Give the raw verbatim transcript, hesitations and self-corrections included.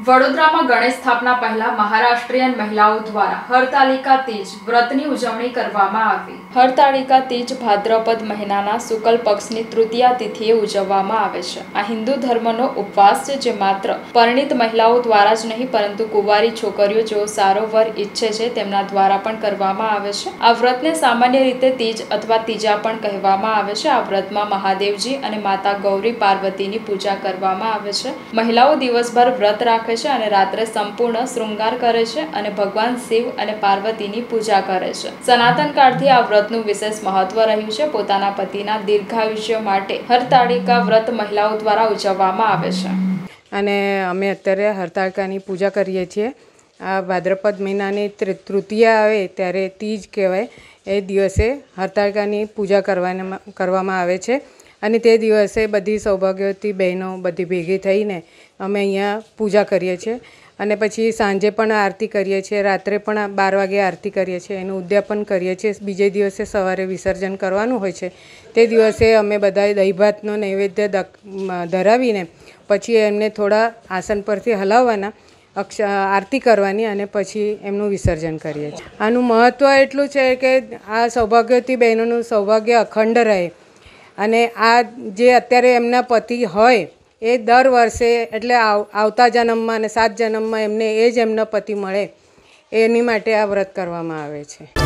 વડોદરામાં ગણેશ સ્થાપના પહેલા મહારાષ્ટ્રીયન મહિલાઓ દ્વારા હરતાલિકા તીજ વ્રતની ઉજવણી કરવામાં આવી। હરતાલિકા તીજ ભાદ્રપદ મહિનાના શુક્લ પક્ષની તૃતીયા તિથિએ ઉજવવામાં આવે છે। આ હિન્દુ ધર્મનો ઉપવાસ છે, જે માત્ર પરિણીત મહિલાઓ દ્વારા જ નહીં પરંતુ કુંવારી છોકરીઓ જેઓ સારો વર ઈચ્છે છે તેમના દ્વારા પણ કરવામાં આવે છે। આ વ્રતને સામાન્ય રીતે તીજ અથવા તીજા પણ કહેવામાં આવે છે। આ વ્રતમાં મહાદેવજી અને માતા ગૌરી પાર્વતીની પૂજા કરવામાં આવે છે। મહિલાઓ દિવસભર વ્રત રાખે છે અને રાત્રે સંપૂર્ણ શૃંગાર કરે છે અને ભગવાન શિવ અને પાર્વતીની પૂજા કરે છે। સનાતન કાળથી આ વ્રતનું વિશેષ મહત્વ રહ્યું છે। પોતાના પતિના દીર્ઘાયુષ્ય માટે હરતાલિકા વ્રત મહિલાઓ દ્વારા ઉજવવામાં આવે છે અને અમે અત્યારે હરતાલિકાની પૂજા કરીએ છીએ। આ ભાદ્રપદ મહિનાની તૃતીયા આવે ત્યારે તીજ કહેવાય। એ દિવસે હરતાલિકાની પૂજા કરવાના કરવામાં આવે છે અને તે દિવસે બધી સૌભાગ્યવતી બહેનો બધી ભેગી થઈને અમે અહીંયા પૂજા કરીએ છીએ અને પછી સાંજે પણ આરતી કરીએ છીએ, રાત્રે પણ બાર વાગે આરતી કરીએ છીએ, એનું ઉદ્યાપન કરીએ છીએ। બીજે દિવસે સવારે વિસર્જન કરવાનું હોય છે। તે દિવસે અમે બધાએ દહીં ભાતનો નૈવેદ્ય ધરાવીને પછી એમને થોડા આસન પરથી હલાવવાના, અક્ષ આરતી કરવાની અને પછી એમનું વિસર્જન કરીએ છીએ। આનું મહત્ત્વ એટલું છે કે આ સૌભાગ્યવતી બહેનોનું સૌભાગ્ય અખંડ રહે અને આ જે અત્યારે એમના પતિ હોય એ દર વર્ષે એટલે આવતા જન્મમાં અને સાત જન્મમાં એમને એ જ એમના પતિ મળે, એની માટે આ વ્રત કરવામાં આવે છે।